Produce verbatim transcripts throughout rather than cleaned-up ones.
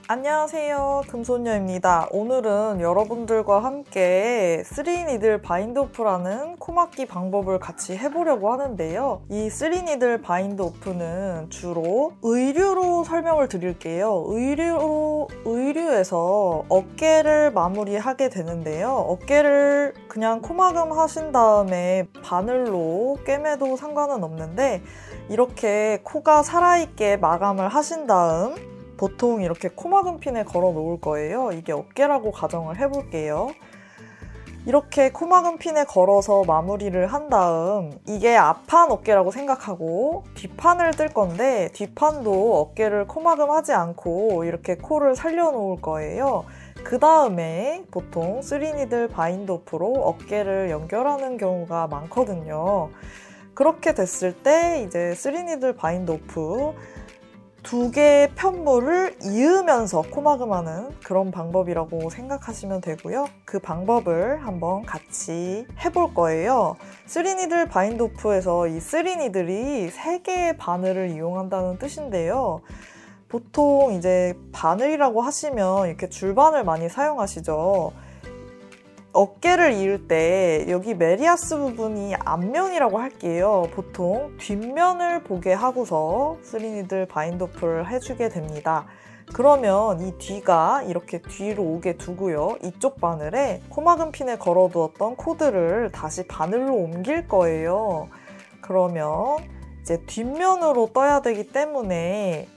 안녕하세요, 금손녀입니다. 오늘은 여러분들과 함께 쓰리니들 바인드 오프라는 코막기 방법을 같이 해보려고 하는데요. 이 쓰리니들 바인드 오프는 주로 의류로 설명을 드릴게요. 의류, 의류에서 어깨를 마무리하게 되는데요. 어깨를 그냥 코막음 하신 다음에 바늘로 꿰매도 상관은 없는데 이렇게 코가 살아있게 마감을 하신 다음 보통 이렇게 코막음 핀에 걸어 놓을 거예요. 이게 어깨라고 가정을 해볼게요. 이렇게 코막음 핀에 걸어서 마무리를 한 다음 이게 앞판 어깨라고 생각하고 뒷판을 뜰 건데 뒷판도 어깨를 코막음 하지 않고 이렇게 코를 살려 놓을 거예요. 그 다음에 보통 쓰리니들 바인드 오프로 어깨를 연결하는 경우가 많거든요. 그렇게 됐을 때 이제 쓰리니들 바인드 오프 두 개의 편물을 이으면서 코막음하는 그런 방법이라고 생각하시면 되고요. 그 방법을 한번 같이 해볼 거예요. 쓰리니들 바인드 오프에서 이 쓰리니들이 세 개의 바늘을 이용한다는 뜻인데요. 보통 이제 바늘이라고 하시면 이렇게 줄바늘 많이 사용하시죠. 어깨를 이을 때 여기 메리아스 부분이 앞면이라고 할게요. 보통 뒷면을 보게 하고서 쓰리니들 바인드 오프를 해주게 됩니다. 그러면 이 뒤가 이렇게 뒤로 오게 두고요. 이쪽 바늘에 코막음 핀에 걸어두었던 코드를 다시 바늘로 옮길 거예요. 그러면 이제 뒷면으로 떠야 되기 때문에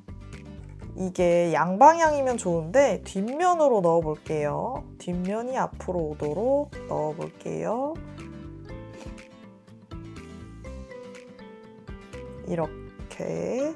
이게 양방향이면 좋은데 뒷면으로 넣어 볼게요. 뒷면이 앞으로 오도록 넣어 볼게요. 이렇게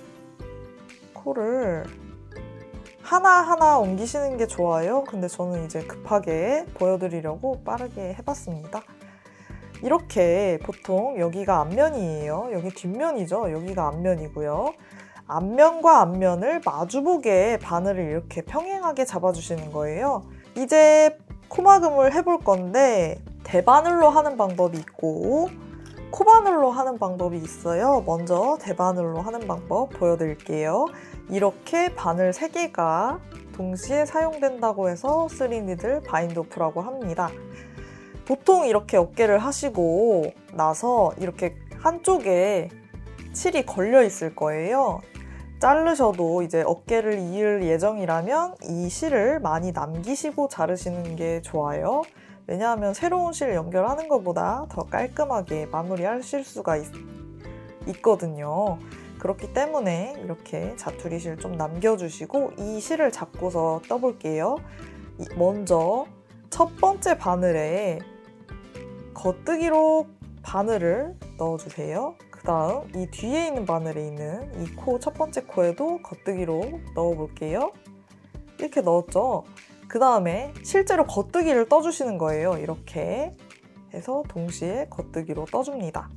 코를 하나하나 옮기시는 게 좋아요. 근데 저는 이제 급하게 보여드리려고 빠르게 해봤습니다. 이렇게 보통 여기가 앞면이에요. 여기 뒷면이죠. 여기가 앞면이고요. 앞면과 앞면을 마주보게 바늘을 이렇게 평행하게 잡아주시는 거예요. 이제 코막음을 해볼 건데 대바늘로 하는 방법이 있고 코바늘로 하는 방법이 있어요. 먼저 대바늘로 하는 방법 보여드릴게요. 이렇게 바늘 세 개가 동시에 사용된다고 해서 쓰리니들 바인드 오프라고 합니다. 보통 이렇게 어깨를 하시고 나서 이렇게 한쪽에 칠이 걸려 있을 거예요. 자르셔도 이제 어깨를 이을 예정이라면 이 실을 많이 남기시고 자르시는 게 좋아요. 왜냐하면 새로운 실 연결하는 것보다 더 깔끔하게 마무리하실 수가 있, 있거든요. 그렇기 때문에 이렇게 자투리 실 좀 남겨주시고 이 실을 잡고서 떠볼게요. 먼저 첫 번째 바늘에 겉뜨기로 바늘을 넣어주세요. 그 다음 이 뒤에 있는 바늘에 있는 이 코, 첫 번째 코에도 겉뜨기로 넣어볼게요. 이렇게 넣었죠? 그 다음에 실제로 겉뜨기를 떠주시는 거예요. 이렇게 해서 동시에 겉뜨기로 떠줍니다.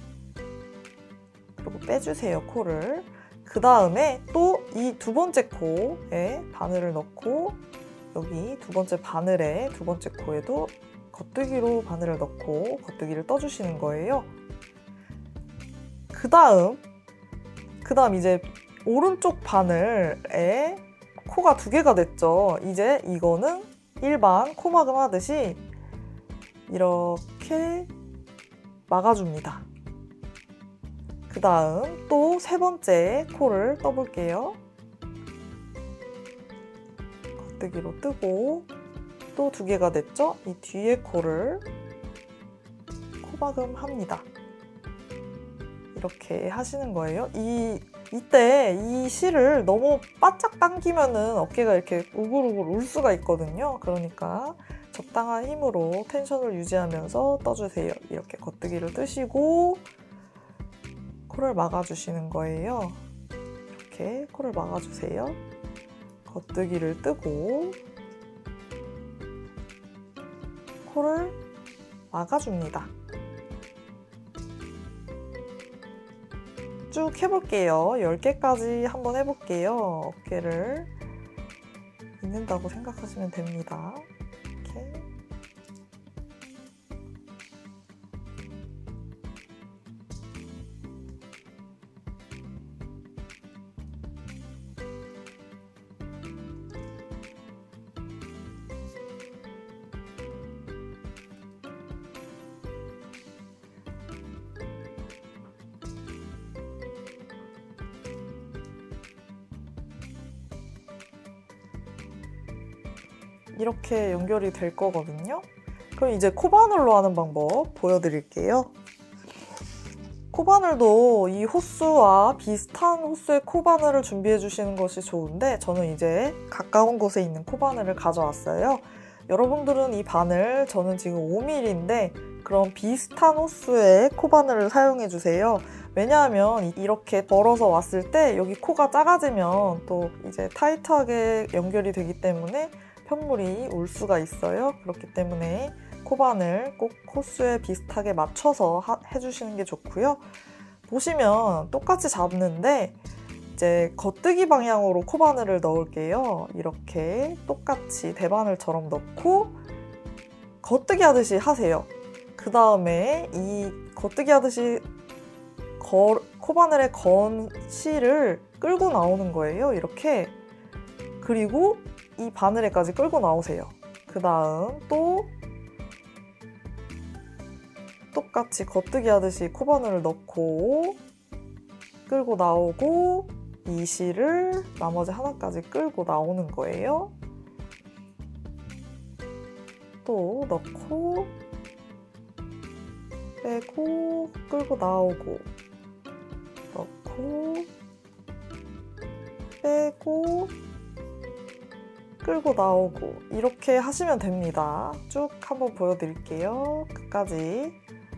그리고 빼주세요, 코를. 그 다음에 또 이 두 번째 코에 바늘을 넣고 여기 두 번째 바늘에 두 번째 코에도 겉뜨기로 바늘을 넣고 겉뜨기를 떠주시는 거예요. 그 다음, 그 다음 이제 오른쪽 바늘에 코가 두 개가 됐죠. 이제 이거는 일반 코막음 하듯이 이렇게 막아줍니다. 그 다음 또 세 번째 코를 떠볼게요. 겉뜨기로 뜨고 또 두 개가 됐죠? 이 뒤에 코를 코막음 합니다. 이렇게 하시는 거예요. 이, 이때 이 실을 너무 바짝 당기면은 어깨가 이렇게 우글우글 울 수가 있거든요. 그러니까 적당한 힘으로 텐션을 유지하면서 떠주세요. 이렇게 겉뜨기를 뜨시고 코를 막아주시는 거예요. 이렇게 코를 막아주세요. 겉뜨기를 뜨고 코를 막아줍니다. 쭉 해볼게요. 열 개까지 한번 해볼게요. 어깨를 잇는다고 생각하시면 됩니다. 이렇게. 이렇게 연결이 될 거거든요. 그럼 이제 코바늘로 하는 방법 보여드릴게요. 코바늘도 이 호수와 비슷한 호수의 코바늘을 준비해 주시는 것이 좋은데 저는 이제 가까운 곳에 있는 코바늘을 가져왔어요. 여러분들은 이 바늘, 저는 지금 오 밀리미터인데 그럼 비슷한 호수의 코바늘을 사용해 주세요. 왜냐하면 이렇게 벌어서 왔을 때 여기 코가 작아지면 또 이제 타이트하게 연결이 되기 때문에 편물이 올 수가 있어요. 그렇기 때문에 코바늘 꼭 호수에 비슷하게 맞춰서 하, 해주시는 게 좋고요. 보시면 똑같이 잡는데 이제 겉뜨기 방향으로 코바늘을 넣을게요. 이렇게 똑같이 대바늘처럼 넣고 겉뜨기 하듯이 하세요. 그 다음에 이 겉뜨기 하듯이 거, 코바늘에 건 실을 끌고 나오는 거예요. 이렇게. 그리고 이 바늘에까지 끌고 나오세요. 그 다음 또 똑같이 겉뜨기 하듯이 코바늘을 넣고 끌고 나오고 이 실을 나머지 하나까지 끌고 나오는 거예요. 또 넣고 빼고 끌고 나오고 넣고 빼고 끌고 나오고 이렇게 하시면 됩니다. 쭉 한번 보여드릴게요. 끝까지.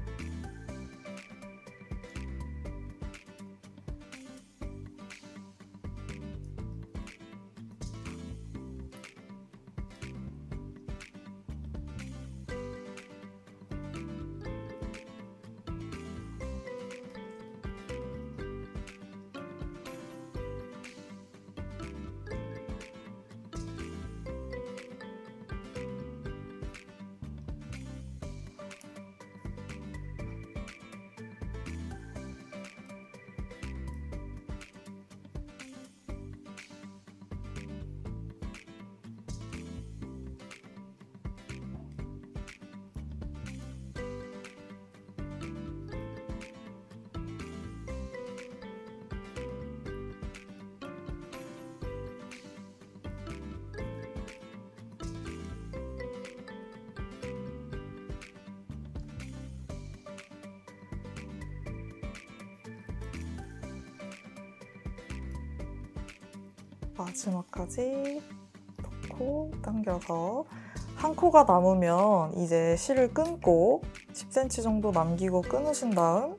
마지막까지 넣고 당겨서 한 코가 남으면 이제 실을 끊고 십 센티미터 정도 남기고 끊으신 다음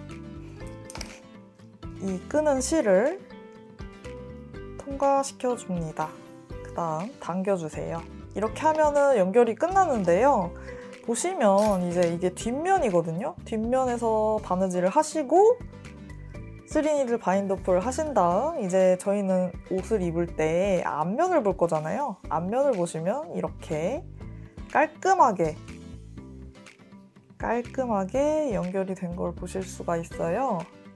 이 끊은 실을 통과시켜 줍니다. 그 다음 당겨주세요. 이렇게 하면은 연결이 끝나는데요. 보시면 이제 이게 뒷면이거든요. 뒷면에서 바느질을 하시고 쓰리니들 바인더풀 하신 다음 이제 저희는 옷을 입을 때 앞면을 볼 거잖아요. 앞면을 보시면 이렇게 깔끔하게 깔끔하게 연결이 된 걸 보실 수가 있어요.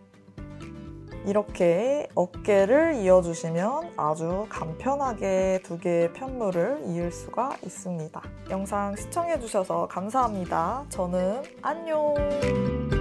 이렇게 어깨를 이어주시면 아주 간편하게 두 개의 편물을 이을 수가 있습니다. 영상 시청해주셔서 감사합니다. 저는 안녕!